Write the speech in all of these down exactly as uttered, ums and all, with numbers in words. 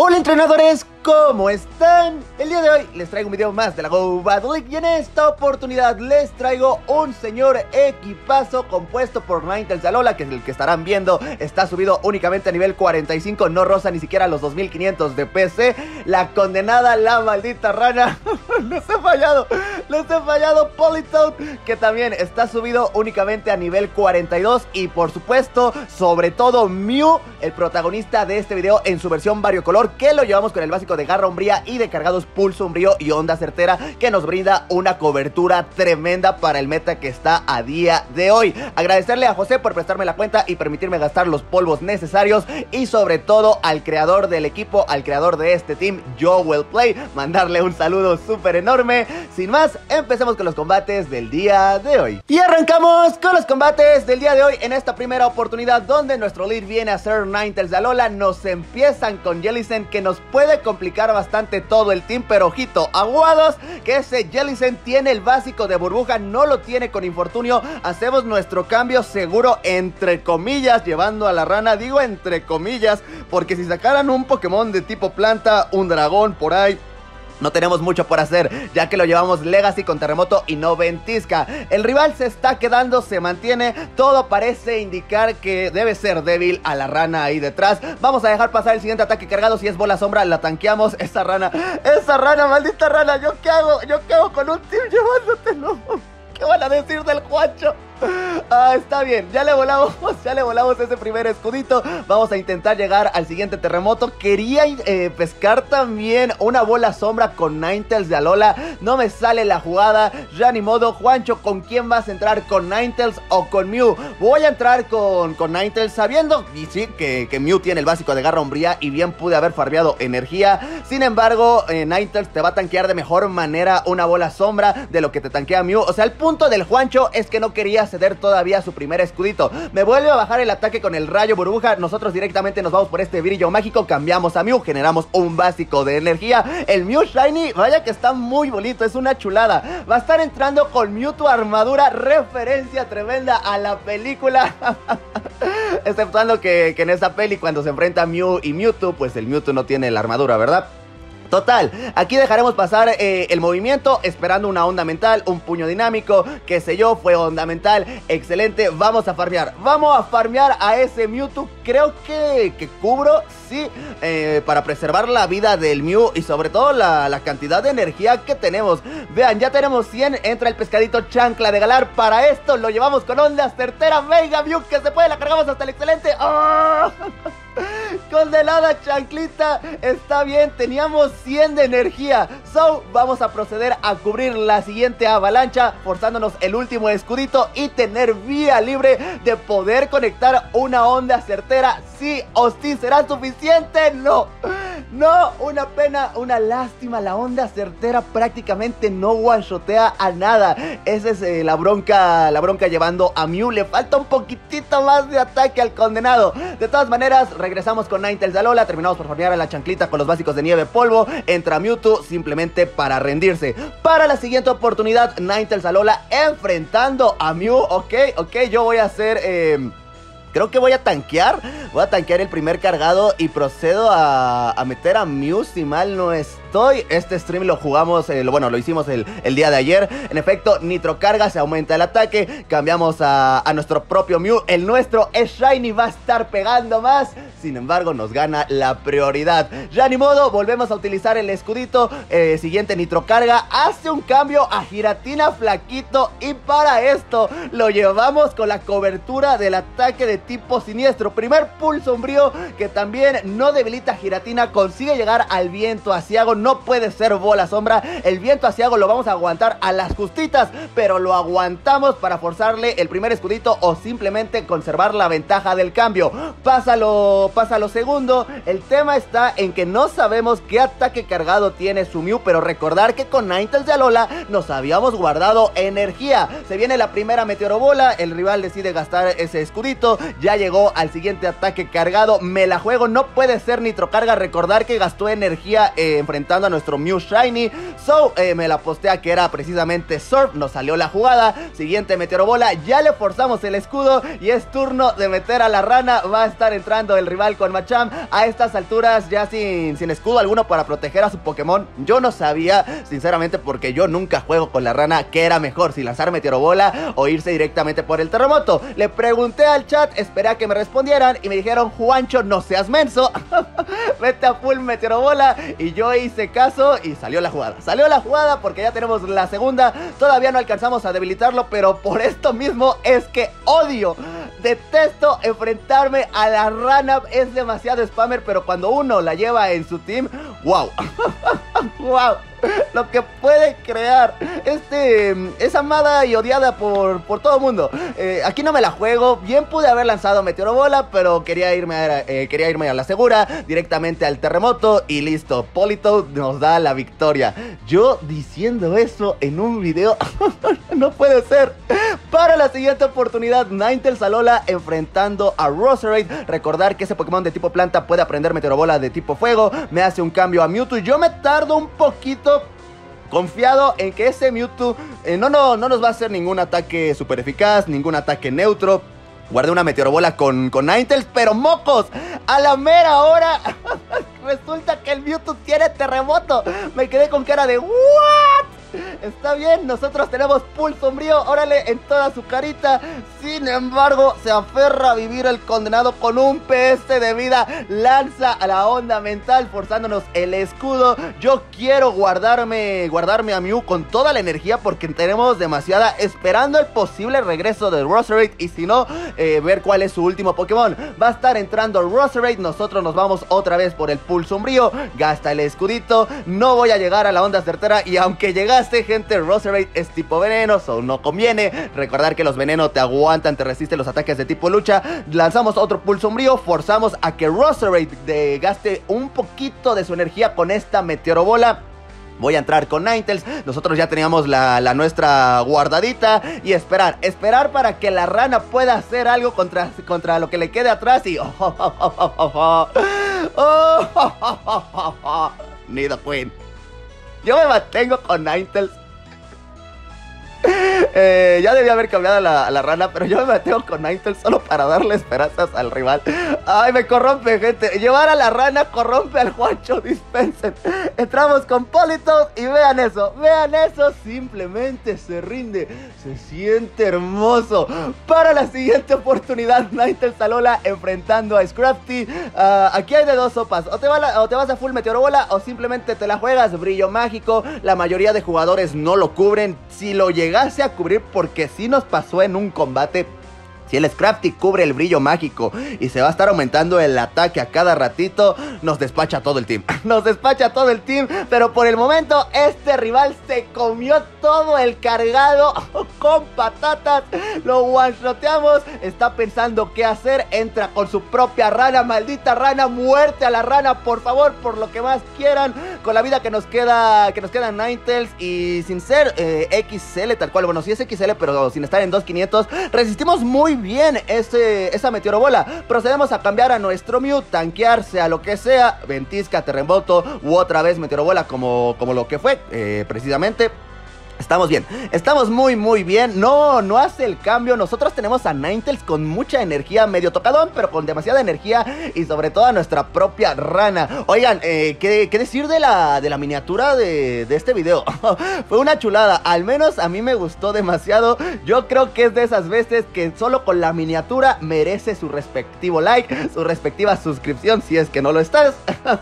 Hola entrenadores, ¿cómo están? El día de hoy les traigo un video más de la Go Battle League y en esta oportunidad les traigo un señor equipazo compuesto por Ninetales de Alola, que es el que estarán viendo, está subido únicamente a nivel cuarenta y cinco, no roza ni siquiera los dos mil quinientos de P C. La condenada, la maldita rana, les he fallado, les he fallado. Politoed, que también está subido únicamente a nivel cuarenta y dos, y por supuesto, sobre todo Mew, el protagonista de este video en su versión variocolor, que lo llevamos con el básico de Garra Umbría y de cargados Pulso Umbrío y Onda Certera, que nos brinda una cobertura tremenda para el meta que está a día de hoy. Agradecerle a José por prestarme la cuenta y permitirme gastar los polvos necesarios, y sobre todo al creador del equipo, al creador de este team, JoWellPlay, mandarle un saludo súper enorme. Sin más, empecemos con los combates del día de hoy. Y arrancamos con los combates del día de hoy en esta primera oportunidad, donde nuestro lead viene a ser Ninetales de Alola. Nos empiezan con Jellicent, que nos puede complicar bastante todo el team, pero ojito, aguados, que ese Jellicent tiene el básico de burbuja, no lo tiene con infortunio. Hacemos nuestro cambio seguro, entre comillas, llevando a la rana, digo entre comillas, porque si sacaran un Pokémon de tipo planta, un dragón por ahí, no tenemos mucho por hacer, ya que lo llevamos Legacy con Terremoto y no Ventisca. El rival se está quedando, se mantiene. Todo parece indicar que debe ser débil a la rana ahí detrás. Vamos a dejar pasar el siguiente ataque cargado. Si es bola sombra, la tanqueamos. Esa rana, esa rana, maldita rana. ¿Yo qué hago? ¿Yo qué hago con un team llevándotelo? ¿Qué van a decir del Juancho? Ah, está bien, ya le volamos, ya le volamos ese primer escudito. Vamos a intentar llegar al siguiente terremoto. Quería eh, pescar también una bola sombra con Ninetales de Alola. No me sale la jugada, ya ni modo. Juancho, ¿con quién vas a entrar? ¿Con Ninetales o con Mew? Voy a entrar con, con Ninetales, sabiendo, y sí, que, que Mew tiene el básico de Garra Umbría y bien pude haber farmeado energía. Sin embargo, eh, Ninetales te va a tanquear de mejor manera una bola sombra de lo que te tanquea Mew. O sea, el punto del Juancho es que no quería ceder todavía su primer escudito. Me vuelve a bajar el ataque con el rayo burbuja. Nosotros directamente nos vamos por este brillo mágico. Cambiamos a Mew, generamos un básico de energía. El Mew Shiny, vaya que está muy bonito, es una chulada. Va a estar entrando con Mewtwo armadura, referencia tremenda a la película. Exceptuando que, que en esa peli, cuando se enfrenta Mew y Mewtwo, pues el Mewtwo no tiene la armadura, ¿verdad? Total, aquí dejaremos pasar eh, el movimiento, esperando una onda mental, un puño dinámico, qué sé yo, fue onda mental, excelente. Vamos a farmear, vamos a farmear a ese Mewtwo. Creo que, que cubro, sí, eh, para preservar la vida del Mew y sobre todo la, la cantidad de energía que tenemos. Vean, ya tenemos cien, entra el pescadito chancla de Galar. Para esto lo llevamos con onda certera. Venga Mew, que se puede, la cargamos hasta el excelente. ¡Oh! Condenada chanclita, está bien, teníamos cien de energía. So, vamos a proceder a cubrir la siguiente avalancha, forzándonos el último escudito y tener vía libre de poder conectar una onda certera. Sí o sí, ¿será suficiente? No, no, una pena, una lástima. La onda certera prácticamente no one-shotea a nada. Esa es eh, la bronca, la bronca llevando a Mew. Le falta un poquitito más de ataque al condenado. De todas maneras, regresamos con Ninetales de Alola. Terminamos por farmear a la chanclita con los básicos de nieve polvo. Entra Mewtwo simplemente para rendirse. Para la siguiente oportunidad, Ninetales de Alola enfrentando a Mew. Ok, ok, yo voy a hacer... Eh... Creo que voy a tanquear, voy a tanquear el primer cargado y procedo a, a meter a Mew, si mal no estoy. Este stream lo jugamos, eh, lo, bueno, lo hicimos el, el día de ayer. En efecto, nitro carga, se aumenta el ataque, cambiamos a, a nuestro propio Mew. El nuestro es Shiny, va a estar pegando más, sin embargo nos gana la prioridad. Ya ni modo, volvemos a utilizar el escudito, eh, siguiente nitro carga, hace un cambio a Giratina flaquito y para esto lo llevamos con la cobertura del ataque de tipo siniestro. Primer pulso umbrío que también no debilita a Giratina, consigue llegar al viento asiago. No puede ser bola sombra, el viento asiago lo vamos a aguantar a las justitas, pero lo aguantamos para forzarle el primer escudito o simplemente conservar la ventaja del cambio. Pásalo, pásalo segundo. El tema está en que no sabemos qué ataque cargado tiene su Mew, pero recordar que con Ninetales de Alola nos habíamos guardado energía. Se viene la primera meteorobola, el rival decide gastar ese escudito. Ya llegó al siguiente ataque cargado. Me la juego, no puede ser nitro carga. Recordar que gastó energía eh, enfrentando enfrentando a nuestro Mew Shiny. So, eh, me la postea que era precisamente Surf, nos salió la jugada. Siguiente Meteoro Bola, ya le forzamos el escudo y es turno de meter a la rana. Va a estar entrando el rival con Machamp a estas alturas ya sin, sin escudo alguno para proteger a su Pokémon. Yo no sabía, sinceramente, porque yo nunca juego con la rana, que era mejor, si lanzar Meteoro Bola o irse directamente por el terremoto. Le pregunté al chat, esperé a que me respondieran y me dijeron: Juancho, no seas menso, vete a full Meteoro Bola. Y yo hice caso y salió la jugada. Salió la jugada porque ya tenemos la segunda. Todavía no alcanzamos a debilitarlo, pero por esto mismo es que odio, detesto enfrentarme a la rana. Es demasiado spammer, pero cuando uno la lleva en su team, wow. Wow, lo que puede crear. Este es amada y odiada por, por todo el mundo. eh, Aquí no me la juego. Bien pude haber lanzado Meteoro Bola, pero quería irme a, eh, quería irme a la segura, directamente al terremoto y listo. Politoed nos da la victoria. Yo diciendo eso en un video. No puede ser. Para la siguiente oportunidad, Ninetales Alola enfrentando a Roserade. Recordar que ese Pokémon de tipo planta puede aprender Meteoro Bola de tipo fuego. Me hace un cambio a Mewtwo. Yo me tardo un poquito, confiado en que ese Mewtwo eh, no, no, no nos va a hacer ningún ataque super eficaz, ningún ataque neutro. Guardé una Meteoro Bola con, con Ninetales, pero mocos, a la mera hora resulta que el Mewtwo tiene terremoto. Me quedé con cara de ¿what? Está bien, nosotros tenemos Pool Sombrío, órale, en toda su carita. Sin embargo, se aferra a vivir el condenado con un P S de vida. Lanza a la onda mental, forzándonos el escudo. Yo quiero guardarme, guardarme a Mew con toda la energía, porque tenemos demasiada, esperando el posible regreso de Roserade. Y si no, eh, ver cuál es su último Pokémon. Va a estar entrando Roserade, nosotros nos vamos otra vez por el Pool Sombrío. Gasta el escudito, no voy a llegar a la onda certera. Y aunque llegaste, gente, Roserade es tipo veneno, so no conviene. Recordar que los venenos te aguantan, te resisten los ataques de tipo lucha. Lanzamos otro Pool Sombrío, forzamos a que Roserade de, gaste un poquito de su energía con esta Meteoro Bola. Voy a entrar con Ninetales. Nosotros ya teníamos la, la nuestra guardadita. Y esperar, esperar para que la rana pueda hacer algo contra, contra lo que le quede atrás. Y... Oh, oh, oh, oh, oh, oh. Oh, oh, oh, oh, oh. Nidoqueen. Yo me mantengo con Ninetales. Eh, ya debía haber cambiado a la, a la rana, pero yo me mantengo con Ninetales solo para darle esperanzas al rival. Ay, me corrompe, gente. Llevar a la rana corrompe al Juancho, dispensen. Entramos con Politoed y vean eso, vean eso. Simplemente se rinde, se siente hermoso. Para la siguiente oportunidad, Ninetales Alola enfrentando a Scrafty. uh, Aquí hay de dos sopas, o te, va la, o te vas a full Meteoro Bola, o simplemente te la juegas brillo mágico. La mayoría de jugadores no lo cubren. Si lo llegase a cubrir, porque sí nos pasó en un combate, si el Scrafty cubre el brillo mágico y se va a estar aumentando el ataque a cada ratito, nos despacha todo el team. Nos despacha todo el team, pero por el momento este rival se comió todo el cargado con patatas. Lo one-shoteamos, está pensando qué hacer, entra con su propia rana. Maldita rana, muerte a la rana, por favor, por lo que más quieran. Con la vida que nos queda, que nos queda Ninetales y sin ser eh, X L tal cual. Bueno, sí es X L, pero sin estar en dos quinientos, resistimos muy bien ese, esa Meteoro Bola. Procedemos a cambiar a nuestro Mew, tanquear sea lo que sea, ventisca, terremoto u otra vez Meteoro Bola, como, como lo que fue eh, precisamente. Estamos bien, estamos muy muy bien. No, no hace el cambio. Nosotros tenemos a Ninetales con mucha energía, medio tocadón, pero con demasiada energía. Y sobre todo a nuestra propia rana. Oigan, eh, ¿qué, qué decir de la, de la miniatura de, de este video? Fue una chulada, al menos a mí me gustó demasiado. Yo creo que es de esas veces que solo con la miniatura merece su respectivo like, su respectiva suscripción, si es que no lo estás.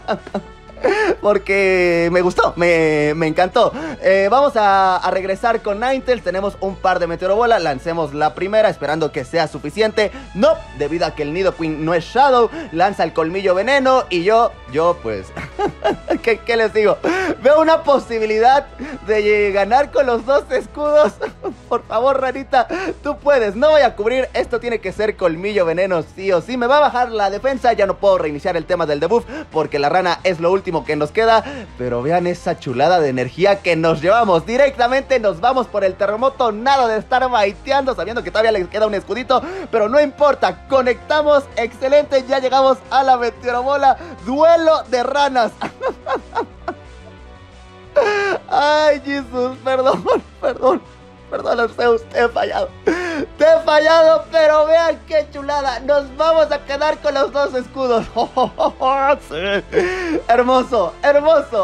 Porque me gustó, me, me encantó. eh, Vamos a, a regresar con Ninetales. Tenemos un par de Meteoro Bola. Lancemos la primera esperando que sea suficiente. No, debido a que el Nidoqueen no es Shadow, lanza el colmillo veneno. Y yo, yo pues ¿qué, ¿qué les digo? Veo una posibilidad de ganar con los dos escudos. Por favor, ranita, tú puedes. No voy a cubrir, esto tiene que ser colmillo veneno sí o sí. Me va a bajar la defensa, ya no puedo reiniciar el tema del debuff, porque la rana es lo último que nos queda. Pero vean esa chulada de energía que nos llevamos. Directamente nos vamos por el terremoto. Nada de estar baiteando, sabiendo que todavía le queda un escudito, pero no importa, conectamos, excelente. Ya llegamos a la Meteoro Bola. Duelo de ranas. Ay, Jesús, perdón, perdón. Perdón, Zeus, te he fallado. Te he fallado, pero vean qué chulada. Nos vamos a quedar con los dos escudos. Sí. Hermoso, hermoso.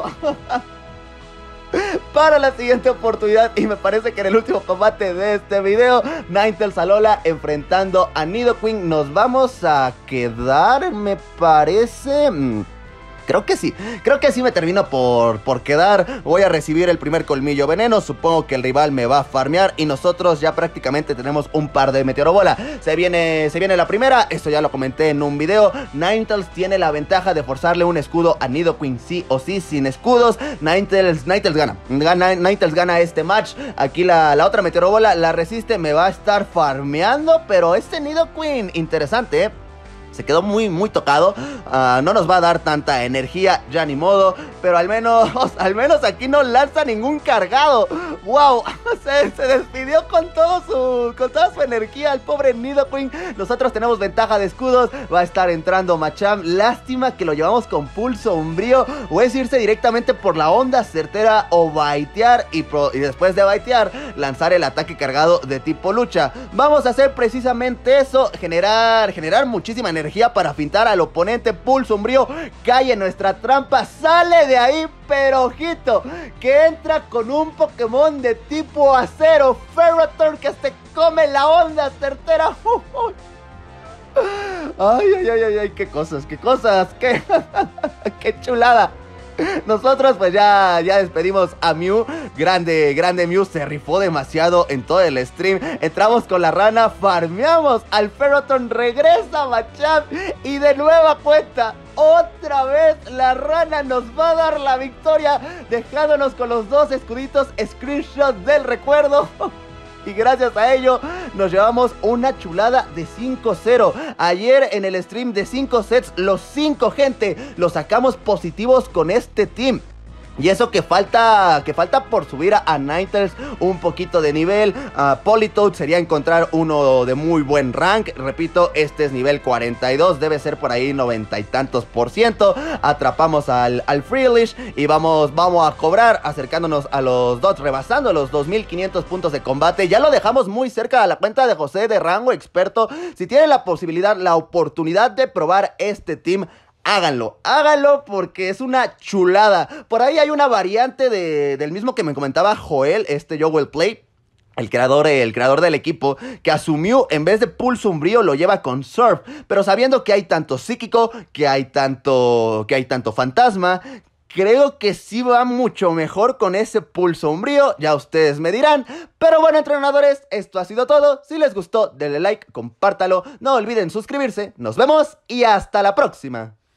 Para la siguiente oportunidad, y me parece que en el último combate de este video, Ninetales Alola enfrentando a Nidoqueen. Nos vamos a quedar, me parece... Creo que sí, creo que sí me termino por, por quedar. Voy a recibir el primer colmillo veneno. Supongo que el rival me va a farmear y nosotros ya prácticamente tenemos un par de Meteoro Bola. Se viene, se viene la primera, esto ya lo comenté en un video. Ninetales tiene la ventaja de forzarle un escudo a Nidoqueen sí o sí. Sin escudos, Ninetales, Ninetales gana. gana Ninetales gana este match. Aquí la, la otra Meteoro Bola la resiste, me va a estar farmeando. Pero este Nidoqueen, interesante, ¿eh? Se quedó muy, muy tocado. Uh, no nos va a dar tanta energía, ya ni modo. Pero al menos, al menos aquí no lanza ningún cargado. ¡Wow! Se, se despidió con, todo su, con toda su energía el pobre Nidoqueen. Nosotros tenemos ventaja de escudos. Va a estar entrando Machamp. Lástima que lo llevamos con pulso umbrío. O es irse directamente por la onda certera o baitear. Y, pro, y después de baitear, lanzar el ataque cargado de tipo lucha. Vamos a hacer precisamente eso. Generar, generar muchísima energía. Energía para fintar al oponente. Pulso umbrío cae en nuestra trampa, sale de ahí, pero ojito, que entra con un Pokémon de tipo acero, Ferrothorn, que se come la onda certera. Uh, uh. Ay, ay, ay, ay, ay, qué cosas, qué cosas, qué, qué chulada. Nosotros pues ya, ya despedimos a Mew. Grande, grande Mew, se rifó demasiado en todo el stream. Entramos con la rana, farmeamos al Ferrothorn, regresa Machamp y de nueva cuenta, otra vez la rana nos va a dar la victoria, dejándonos con los dos escuditos, screenshot del recuerdo. Y gracias a ello nos llevamos una chulada de cinco cero. Ayer en el stream de cinco sets, los cinco, gente, los sacamos positivos con este team. Y eso que falta, que falta por subir a, a Ninetales un poquito de nivel. uh, Politoed sería encontrar uno de muy buen rank. Repito, este es nivel cuarenta y dos, debe ser por ahí noventa y tantos por ciento. Atrapamos al, al Freelish y vamos, vamos a cobrar, acercándonos a los dos, rebasando los dos mil quinientos puntos de combate. Ya lo dejamos muy cerca a la cuenta de José de rango experto. Si tienen la posibilidad, la oportunidad de probar este team, háganlo, háganlo porque es una chulada. Por ahí hay una variante de, del mismo que me comentaba Joel, este Yo Will Play, el creador, el creador del equipo, que asumió en vez de pulso umbrío lo lleva con surf, pero sabiendo que hay tanto psíquico, que hay tanto, que hay tanto fantasma, creo que sí va mucho mejor con ese pulso umbrío, ya ustedes me dirán. Pero bueno, entrenadores, esto ha sido todo. Si les gustó, denle like, compártalo, no olviden suscribirse. Nos vemos y hasta la próxima.